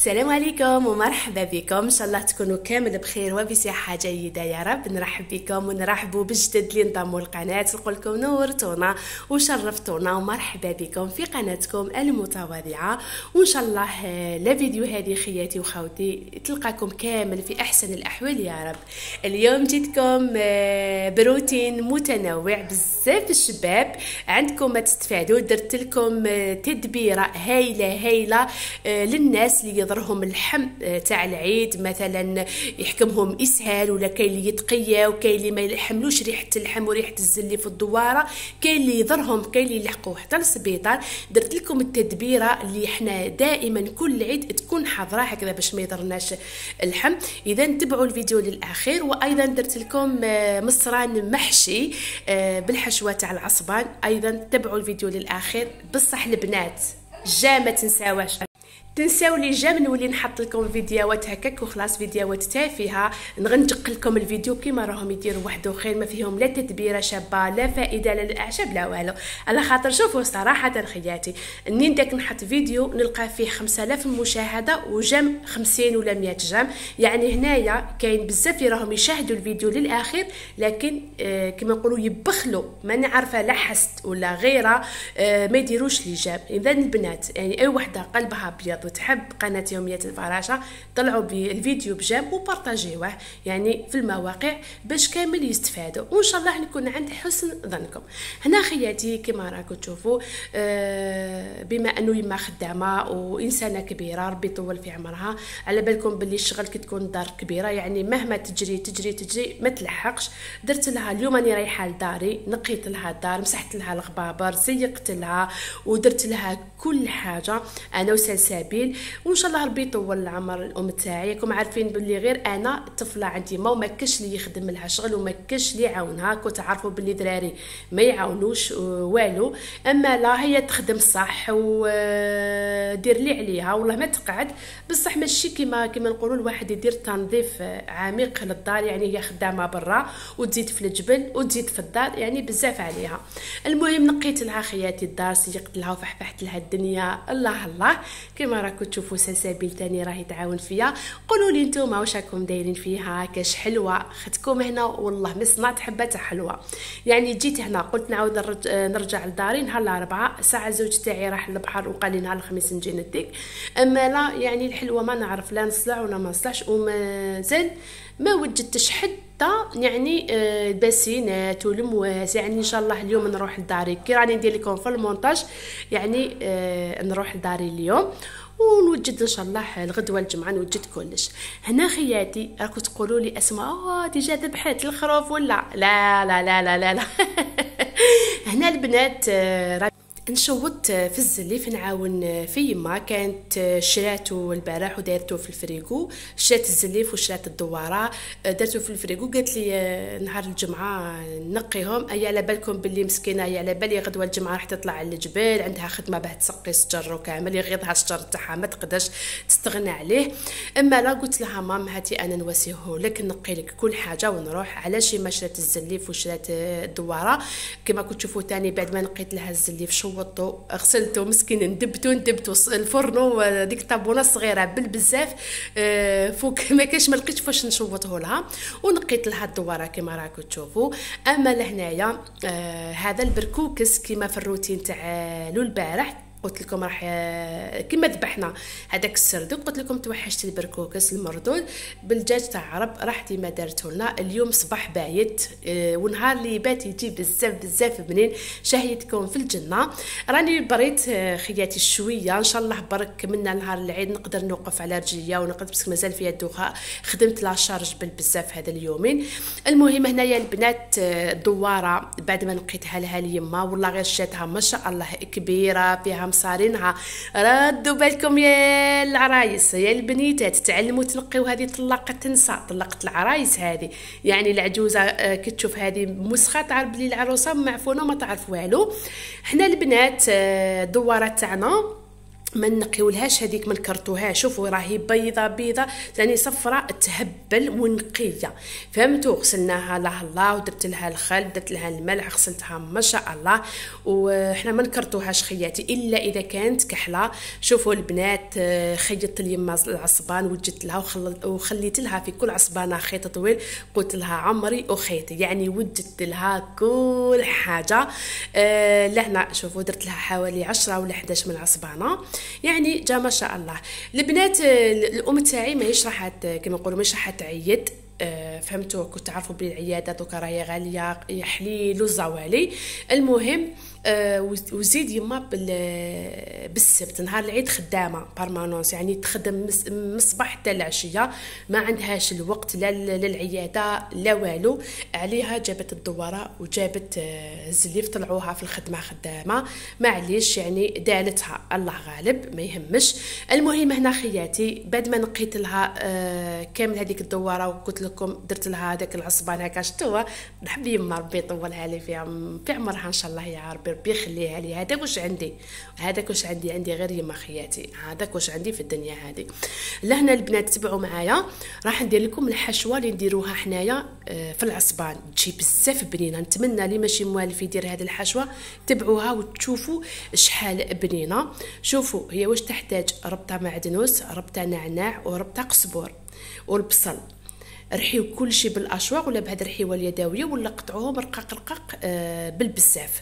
السلام عليكم ومرحبا بكم. ان شاء الله تكونوا كامل بخير وبصحه جيده يا رب. نرحب بكم ونرحبوا بالجدد اللي انضموا للقناه. نقول لكم نورتونا وشرفتونا ومرحبا بكم في قناتكم المتواضعه. وان شاء الله لا فيديو هذه خياتي وخوتي تلقاكم كامل في احسن الاحوال يا رب. اليوم جيتكم بروتين متنوع بزاف الشباب عندكم ما تستفادوا. درت لكم تدبيره هايله للناس اللي يضرهم اللحم تاع العيد، مثلا يحكمهم اسهال، ولا كاين اللي يتقيا، وكاين اللي ما يحملوش ريحه اللحم وريحه الزلي في الدواره، كاين اللي يضرهم، كاين اللي يلحقوه حتى للسبيطار. درت لكم التدبيره اللي احنا دائما كل عيد تكون حاضره هكذا باش ما يضرناش اللحم. اذا تبعوا الفيديو للاخير. وايضا درت لكم مصران محشي بالحشوه تاع العصبان، ايضا تبعوا الفيديو للاخير. بصح البنات جا ما تنساو لي جا نولي نحط لكم فيديوهات هكاك وخلاص، فيديوهات تافهه نغنجق لكم الفيديو كيما راهم يديروا واحد خير، ما فيهم لا تدبيره شابه لا فائده لا للاعجاب لا والو. على خاطر شوفوا صراحه خياتي اني داك نحط فيديو نلقى فيه 5000 مشاهده وجم 50 ولا 100 جام، يعني هنايا كاين بزاف اللي راهم يشاهدوا الفيديو للاخير لكن كما نقولوا يبخلوا، ما نعرفه لا حسد ولا غيره ما يديروش لي جام. اذا البنات يعني اي وحده قلبها ابيض وتحب قناه يوميه الفراشه طلعوا بالفيديو بجام وبارطاجيوه يعني في المواقع باش كامل يستفادوا، وان شاء الله نكون عند حسن ظنكم. هنا خياتي كما راكم تشوفوا بما انه يما خدامه وانسانه كبيره ربي يطول في عمرها، على بالكم باللي الشغل كي تكون دار كبيره يعني مهما تجري ما تلحقش. درت لها اليوم راني رايحه لداري، نقيت لها الدار، مسحت لها الغبابر، زيقت لها ودرت لها كل حاجه انا وسلسبيل. وان شاء الله ربي يطول العمر الام تاعي. راكم عارفين باللي غير انا طفله عندي ما كاش اللي يخدم لها شغل وما كاش اللي يعاونها، كنت عارفوا باللي دراري ما يعاونوش والو، اما لا هي تخدم صح ودير لي عليها والله ما تقعد. بصح ماشي كيما نقولوا الواحد يدير تنظيف عميق للدار، يعني هي خدامه برا وتزيد في الجبل وتزيد في الدار يعني بزاف عليها. المهم نقيت لها خياتي الدار، سيقت لها وفحفحت لها الدنيا. الله كما راكم تشوفوا سلسبيل تاني راهي تعاون فيا. قولوا لي نتوما واش راكم دايرين فيها، كاش حلوه خدكم هنا والله ما صنعت حبه حلوه. يعني جيت هنا قلت نعاود نرجع لداري نهار الاربعاء، ساعه زوج تاعي راح للبحر وقال لي نهار الخميس نجي نديك. اما لا يعني الحلوه ما نعرف لا نصلع ولا ما نصلعش، ومازال ما وجدتش حتى يعني الباسينات والمواس. يعني ان شاء الله اليوم نروح لداري كي راني ندير لكم في المونتاج، يعني نروح لداري اليوم ونوجد ان شاء الله الغدوه الجمعه نوجد كلش. هنا خياتي راكم تقولوا لي اسماء ديجا ذبحت الخروف ولا لا لا لا لا لا, لا. هنا البنات نشوط في الزليف نعاون في يما، كانت شراتو البارح ودايرتو في الفريغو، شرات الزليف وشرات الدواره درتو في الفريغو. قالت لي نهار الجمعه نقيهم، اي على بالكم باللي مسكينه هي على بالي غدوه الجمعه راح تطلع للجبال عندها خدمه باه تسقي الشجر وكامل يغيضها الشجر تاعها ما تقدرش تستغنى عليه. اما لا قلت لها مام هاتي انا نواسيه لك نقي لك كل حاجه ونروح. علاش ما شرات الزليف وشرات الدواره كما كنت تشوفوا تاني بعد ما نقيت لها الزليف وطو غسلته مسكين ندبتو الفرنو ديك الطابونه الصغيره بالبزاف فوق ما كاش ما لقيتش فاش نشوطه لها، ونقيت لها الدواره كما راكم تشوفوا. اما لهنايا هذا البركوكس كما في الروتين تاع البارح قلت لكم راح كما ذبحنا هذاك السردوق، قلت لكم توحشت البركوكس المردود بالدجاج تاع عرب راح ديما دارته لنا. اليوم صباح بايت ونهار اللي بات يجي بزاف بنين، شهيتكم في الجنه. راني بريت خياتي شويه ان شاء الله برك منا نهار العيد نقدر نوقف على رجليا ونقدر بس مازال فيها الدوخه، خدمت لا شارج بزاف هذا اليومين. المهم هنايا البنات الدواره بعد ما نقيتها لها اليما والله غير شاتها ما شاء الله كبيره فيها مصارينها. ردوا بالكم يا العرايس يا البنيتات تعلموا تنقيوا هذه طلقت العرايس هذه، يعني العجوزه كي تشوف هذه مسخه تعرف بلي العروسه معفونه وما تعرف والو. حنا البنات الدواره تاعنا ما نقيولهاش هذيك، ما نكرتوهاش. شوفوا راهي بيضه بيضه يعني صفراء تهبل ونقيه، فهمتوا؟ غسلناها الله ودرت لها الخل، درت لها الملح، غسلتها ما شاء الله. وحنا ما نكرتوهاش خياتي الا اذا كانت كحله. شوفوا البنات، خيطت اليما العصبان وجدت لها وخليت لها في كل عصبانه خيط طويل، قلت لها عمري وخيطي، يعني وجدت لها كل حاجه. لهنا شوفوا درت لها حوالي 10 ولا 11 من العصبانه، يعني جا ما شاء الله. البنات الام تاعي ماهيش راح كما نقولوا ماهيش راح تعيد. فهمتوا؟ كنت تعرفوا بلي العياده دوكا راهي غاليه، حليل وزوالي. المهم وزيد يما بالسبت نهار العيد خدامه بارمانونس، يعني تخدم من الصباح حتى العشيه، ما عندهاش الوقت لا للعياده لا والو. عليها جابت الدواره وجابت الزليف، طلعوها في الخدمه خدامه، معليش يعني دالتها الله غالب ما يهمش. المهم هنا خياتي بعد ما نقيت لها كامل هذيك الدواره وقلت لكم درت لها هذاك العصبان هكا، شتوها نحب يما ربي يطولها لي في عمرها ان شاء الله يا ربي، ربي يخليها لي. هذاك واش عندي، هذاك واش عندي غير يما خياتي، هذاك واش عندي في الدنيا هذه. لهنا البنات تبعوا معايا، راح ندير لكم الحشوه اللي نديروها حنايا في العصبان، تجي بزاف بنينه. نتمنى اللي ماشي موالف يدير هذه الحشوه تبعوها وتشوفوا شحال بنينه. شوفوا هي واش تحتاج: ربطه معدنوس، ربطه نعناع، وربطه قزبور، والبصل. رحيو كل شيء بالاشواق ولا بهذه الرحيوه اليدويه، ولا قطعوهم رقاق رقاق بالبزاف.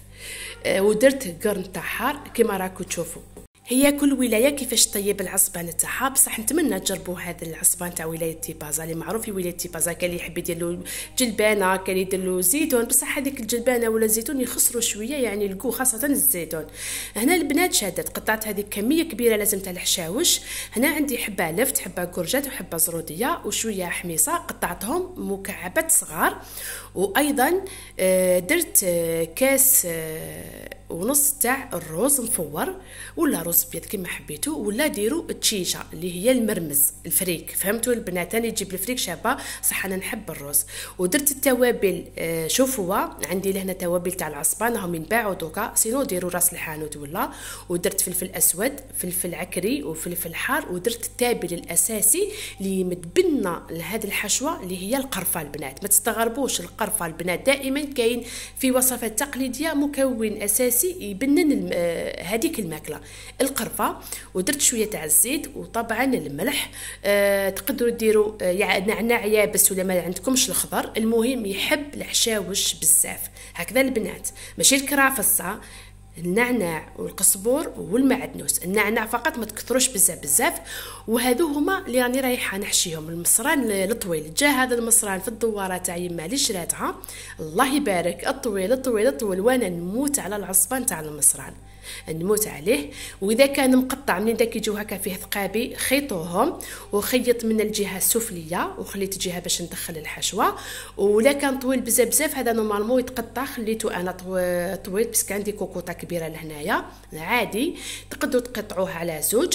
ودرت قرن تاع حار كما راكم تشوفوا. هي كل ولايه كيفاش طيب العصبان تاعها، بصح نتمنى تجربوا هذا العصبان تاع ولايه تيبازا اللي معروف في ولايه تيبازا. كان اللي يحب يدير له جلبانه، كان يدير له زيتون، بصح هذيك الجلبانه ولا الزيتون يخسروا شويه يعني الكو، خاصه الزيتون. هنا البنات شادت قطعت هذيك كميه كبيره لازم تاع الحشاوش. هنا عندي حبه لفت، حبه كرجات، وحبه زروديه، وشويه حميصه قطعتهم مكعبات صغار. وايضا درت كاس ونص تاع الروز مفور، ولا روز ابيض كما حبيتو، ولا ديروا التشيشه اللي هي المرمز الفريك. فهمتوا البنات؟ انا نجيب الفريك شابه، صح انا نحب الروز. ودرت التوابل، شوفوا عندي لهنا توابل تاع العصبان راهم ينباعوا دوكا، سينو ديروا راس الحانوت ولا. ودرت فلفل اسود، فلفل عكري، وفلفل حار. ودرت التابل الاساسي اللي متبنى لهذه الحشوه اللي هي القرفه. البنات ما تستغربوش، القرفه البنات دائما كاين في وصفات تقليديه مكون اساسي يبنن هذيك الماكله، القرفه. ودرت شويه تاع الزيت، وطبعا الملح. تقدروا ديروا نعناع يابس ولا ما عندكمش الخضر، المهم يحب الحشاوش بزاف هكذا البنات، ماشي الكرافصه. النعناع والقزبور والمعدنوس، النعناع فقط ما تكثروش بزاف. وهذو هما اللي راني رايحه نحشيهم. المصران الطويل، جا هذا المصران في الدواره تاع يما اللي شراتها الله يبارك، الطويل الطويل الطويل، وانا نموت على العصبان تاع المصران، نموت عليه. واذا كان مقطع منين داك يجيو هكا فيه ثقابي خيطوهم، وخيط من الجهه السفليه وخليت الجهه باش ندخل الحشوه. ولا كان طويل بزاف هذا نورمالمون يتقطع، خليته انا طويل بس عندي كوكوطه كبيره لهنايا عادي، تقدروا تقطعوه على زوج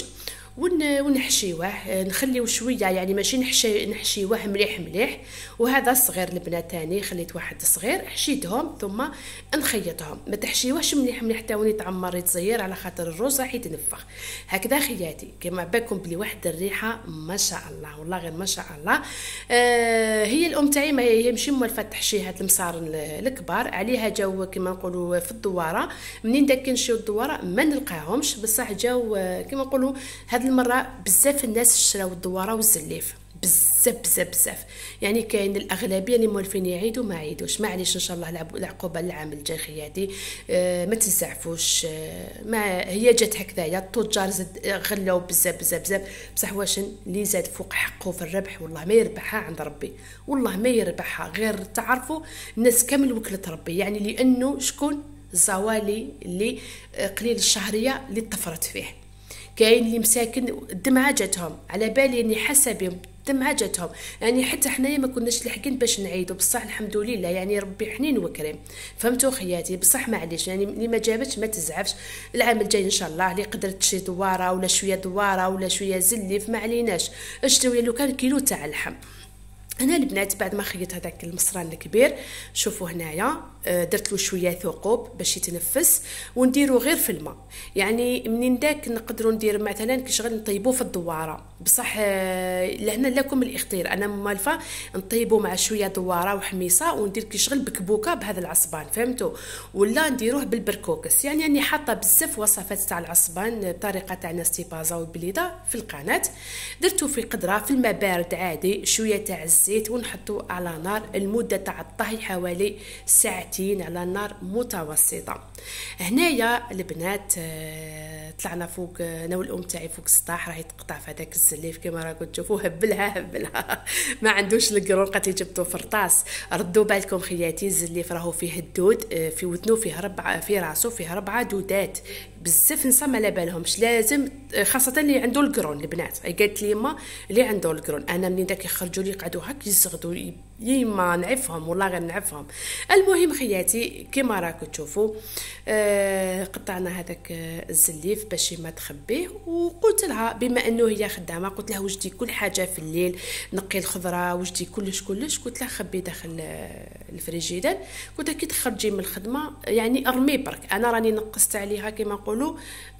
ونحشيوه. نخليو شويه يعني ماشي نحشيوه مليح. وهذا الصغير البنات تاني خليت واحد صغير حشيتهم، ثم نخيطهم. ما تحشيوهش مليح تاوني تعمر يتزير، على خاطر الروز راح يتنفخ هكذا خياتي. كما باكم بلي واحد الريحه ما شاء الله، والله غير ما شاء الله. هي الام تاعي ما هي ماشي موالفه تحشي هاد المصارن الكبار، عليها جاو كما نقولوا في الدواره. منين داك نشيو الدواره ما نلقاهمش، بصح جاو كما نقولوا هاد المره بزاف الناس شراو الدواره والزليف بزاف. يعني كاين الاغلبيه اللي مولفين يعيدوا ما عيدوش، معليش ان شاء الله العقوبه العام الجاي خياتي. ما تنزعفوش، ما هي جات هكذايا. التجار غلاو بزاف بصح واش اللي زاد فوق حقه في الربح والله ما يربحها عند ربي، والله ما يربحها. غير تعرفوا الناس كامل وكلت ربي، يعني لانه شكون الزوالي اللي قليل الشهريه اللي طفرت فيه. كاين اللي مساكن الدمعه جاتهم، على بالي اني حاسه بهم الدمعه جاتهم، يعني حتى حنايا ما كناش لاحقين باش نعيدوا، بصح الحمد لله يعني ربي حنين وكريم. فهمتوا خياتي؟ بصح معليش يعني اللي ما جابتش ما تزعفش، العام الجاي ان شاء الله اللي قدرت تشري دواره ولا شويه دواره ولا شويه زليف ما عليناش، اشتري لو كان كيلو تاع اللحم. هنا البنات بعد ما خيط هذاك المصران الكبير، شوفوا هنايا درت له شويه ثقوب باش يتنفس، ونديرو غير في الماء. يعني منين داك نقدروا ندير مثلا كيشغل نطيبوه في الدواره، بصح لهنا لكم الاختيار. انا مالفه نطيبو مع شويه دواره وحميصه وندير كيشغل بكبوكه بهذا العصبان، فهمتوا؟ ولا نديروه بالبركوكس. يعني اني حاطه بزاف وصفات تاع العصبان بطريقه تاع ناس تيبازا والبليده في القناه. درتو في قدره في الماء بارد عادي، شويه تاع الزيت، ونحطو على نار المده تاع الطهي حوالي ساعتين على نار متوسطه. هنايا البنات طلعنا فوق انا والام تاعي فوق السطاح، راهي تقطع في هذاك الزليف كما راكم تشوفوا. هبلها ما عندوش القرون، قد جبتو فرطاس. ردوا بالكم خياتي، الزليف راهو فيه الدود، في ودنو فيه في راسو فيه 4 دودات بزاف. نسا ما على بالهمش، لازم خاصه اللي عنده القرون. البنات قالت لي ما اللي عنده القرون، انا منين داك يخرجوا لي يقعدوا هكا يزغدوا يما نعفهم والله غير نعفهم. المهم خياتي كما راكم تشوفوا قطعنا هذاك الزليف باش ما تخبيه. وقلت لها بما انه هي خدامه، قلت لها وجدي كل حاجه في الليل، نقي الخضره وجدي كلش. قلت لها خبي داخل الفريجيدر. قلت لها كي تخرجي من الخدمه يعني ارمي برك، انا راني نقصت عليها كما نقولوا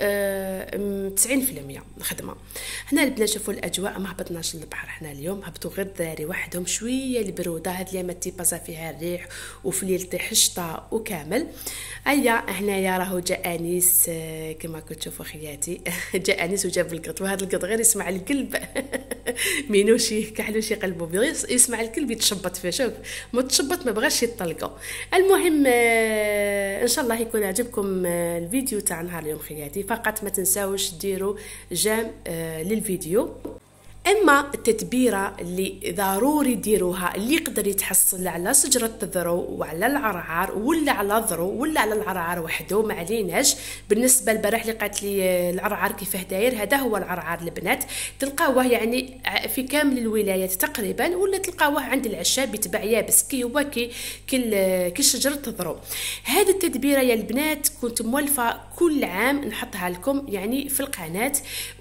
90% الخدمه. هنا البنات شوفوا الاجواء، ما هبطناش للبحر حنا اليوم، هبطوا غير الدراري وحدهم شويه البروده. هاد الايام تيبازا فيها الريح وفي الليل طيح الشتاء وكامل. هنايا راهو جاء انيس كما كتشوفوا خياتي. جاء انيس وجاب القط، وهذا القط غير يسمع القلب مينوشي كحلوشي قلبه بغي يسمع الكلب يتشبط فيه. شوف ما تشبط ما بغاش يطلقوا. المهم ان شاء الله يكون عجبكم الفيديو تاع نهار اليوم خياتي. فقط ما تنساوش ديروا جيم للفيديو. اما التتبيره اللي ضروري ديروها، اللي يقدر يتحصل على شجره الذرو وعلى العرعار ولا على الذرو ولا على العرعار وحده، ما عليناش. بالنسبه للبارح اللي قالت لي العرعار كيفاه داير، هذا هو العرعار البنات. تلقاوه يعني في كامل الولايات تقريبا، ولا تلقاوه عند العشاب يتباع يابس كي هو كي شجره الذرو. هذه التتبيره يا البنات كنت مولفه كل عام نحطها لكم يعني في القناه،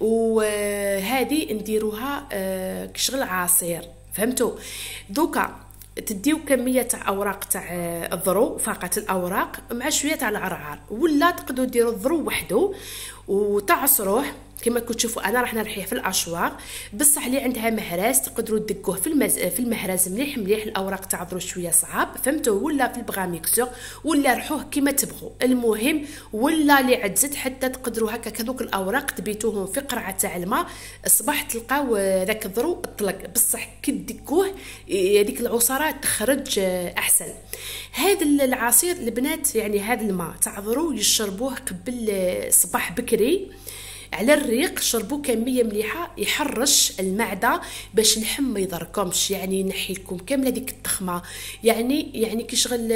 وهذه نديروها كشغل عصير، فهمتوا؟ دوكا تديو كميه تاع اوراق تاع الذرو فقط، الاوراق مع شويه تاع العرعار، ولا تقدروا ديروا الذرو وحده وتعصروه كما كتشوفوا. انا راح نرحيه في الاشواق، بصح اللي عندها مهراس تقدروا تدقوه في المهراس مليح الاوراق تاع الذرو شويه صعاب، فهمتوا؟ ولا في البغاميكسور، ولا رحوه كما تبغوا. المهم ولا اللي عجزت حتى تقدروا هكا كذوك الاوراق تبيتوهم في قرعه تاع الماء، الصباح تلقاو ذاك الذرو طلق، بصح كي تدقوه هذيك العصاره تخرج احسن. هذا العصير البنات يعني هذا الماء تاع الذرو يشربوه قبل الصباح بكري على الريق، شربوا كميه مليحه يحرش المعده باش اللحم ما يضركمش، يعني ينحي لكم كامله ديك التخمه، يعني كيشغل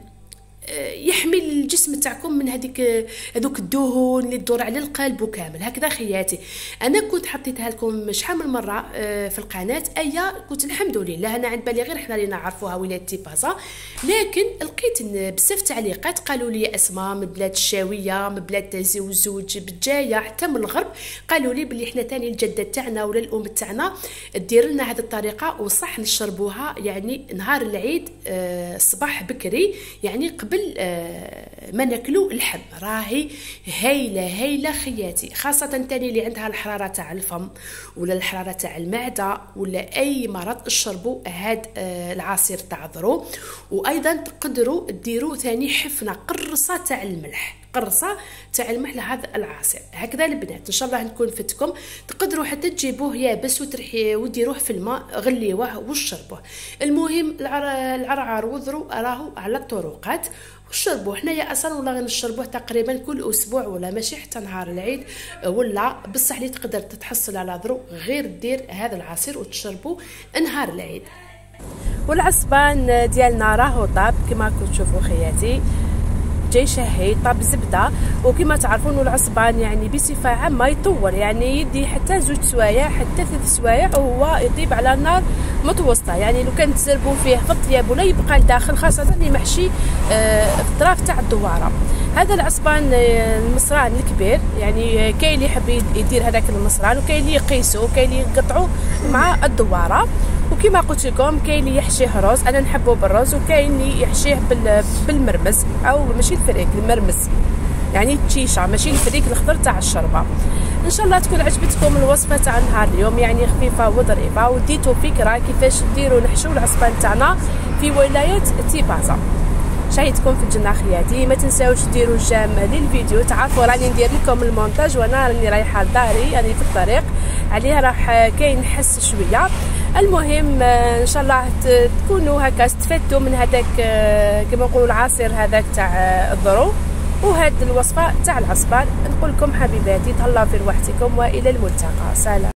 يحمي الجسم تاعكم من هذوك الدهون اللي تدور على القلب وكامل هكذا خياتي. انا كنت حطيتها لكم شحال من مره في القناه، كنت الحمد لله انا عند بالي غير حنا اللي نعرفوها ولايه تيبازا، لكن لقيت بزاف تعليقات قالوا لي اسماء من بلاد الشاويه، من بلاد زوج بجايه حتى من الغرب، قالوا لي بلي حنا ثاني الجده تاعنا ولا الام تاعنا دير لنا هذه الطريقه، وصح نشربوها يعني نهار العيد الصباح بكري، يعني قبل ما ناكلو اللحم. راهي هايله خياتي، خاصه تاني اللي عندها الحراره تاع الفم ولا الحراره تاع المعده ولا اي مرض، اشربوا هاد العصير تاع الذرو. وايضا تقدروا ديروا ثاني حفنه قرصه تاع الملح، لهذا العصير هكذا البنات. ان شاء الله نكون فتكم، تقدروا حتى تجيبوه يابس وترحيه وديروه في الماء غليوه وشربوه. المهم العرعار والذرو راهو على الطرقات وشربوه. حنايا اصلا ولا غنشربوه تقريبا كل اسبوع ولا ماشي حتى نهار العيد، ولا بصح اللي تقدر تتحصل على ذرو غير دير هذا العصير وتشربوه نهار العيد. والعصبان ديالنا راهو طاب كما كتشوفوا خياتي، جاي شهي طاب زبده. وكما تعرفون العصبان يعني بصفه عامه يطول، يعني يدي حتى 2 سوايع حتى 3 سوايع وهو يطيب على نار متوسطه. يعني لو كان تزربوا فيه في الطياب ولا يبقى لداخل، خاصه اللي محشي في الطراف تاع الدواره. هذا العصبان المصران الكبير، يعني كاين اللي يحب يدير هذاك المصران، وكاين اللي يقيسو، وكاين اللي يقطعوا مع الدواره. وكما قلت لكم كاين اللي يحشيه رز، انا نحبه بالرز، وكاين اللي يحشيه بالمرمز او ماشي الفريك، المرمز يعني التشيشه ماشي الفريك الخضر تاع الشوربه. ان شاء الله تكون عجبتكم الوصفه تاع نهار اليوم، يعني خفيفه وظريفه، وديتو فكره كيفاش نديرو نحشو العصبان تاعنا في ولايه تيبازا. شاهدكم في الجنة خياتي، ما تنساوش ديروا جيم للفيديو. تعرفوا راني ندير لكم المونتاج وانا راني رايحه لداري، راني في الطريق عليه راح كاين حس شويه. المهم ان شاء الله تكونوا هكا استفدتوا من هذاك كما نقولوا العصير هذاك تاع الذرو وهاد الوصفه تاع العصبان. نقول لكم حبيباتي تهلاو في رواحتكم والى الملتقى، سلام.